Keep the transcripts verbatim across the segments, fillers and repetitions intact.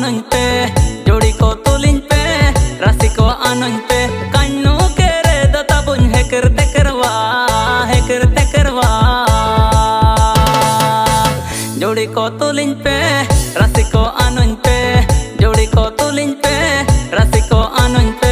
anoñ pe, jodi ko tulin pe, rasi ko anoñ pe, kannu kere da tabun heker tekerwa, heker tekerwa. Jodi ko tulin pe, rasi ko anoñ pe, jodi ko tulin pe, rasi ko anoñ pe.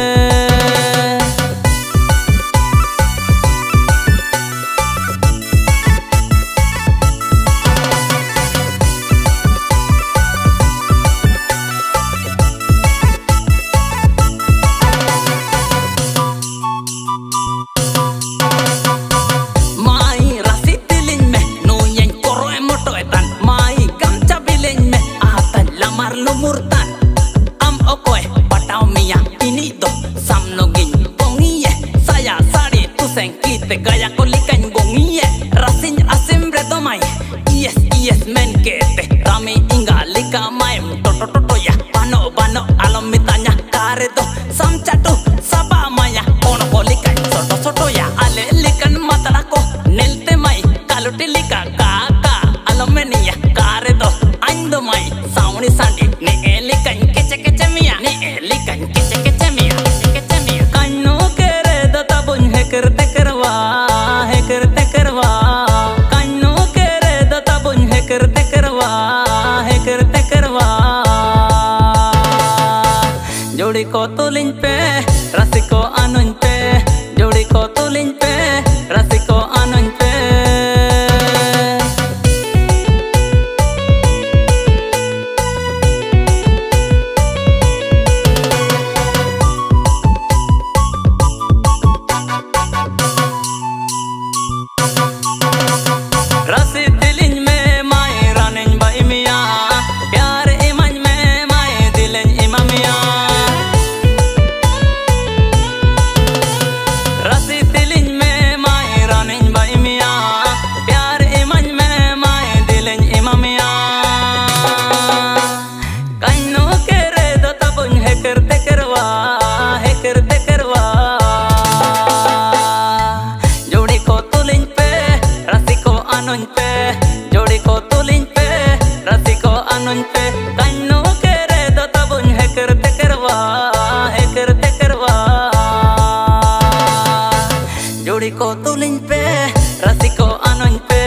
Lumurtan am okoy patau mia ini do samnogin bongiye saya sari tu sengkite gaya kolikan gongiye rasin asim bredomai yes yes men kete rami inga lika mai to to to ya pano pano alom mitanya kare do samchatu saba maya ono kolikan soto soto ya ale likan matalako nelte mai kaluti lika kaka alom menia kare do ando mai sauni sandi ni elikan kece kece mia ni elikan kece kece mia kece kece mia kannu kere da tabun heker tekerwa heker tekerwa kannu kere da tabun heker tekerwa heker tekerwa jodi ko tulin pe rasi ko anoñ pe jodi ko tulin pe rasi ko anoñ pe. रसी दिलिन में माए रानिन by मिया प्यार इमन में माए दिलिन इमामिया रसी दिलिन में माए रानिन बाई मिया प्यार इमन में माए दिलिन इमामिया कन्नु केरे दो तबुन हेकर तेकरवा हेकर तेकरवा जोड़ी को तुलिन पे रसी को anoñ pe jodi ko tulin pe rasi ko anoñ pe kannu kere do tabun heker tekerwa heker tekerwa jodi ko tulin pe rasi ko anoñ pe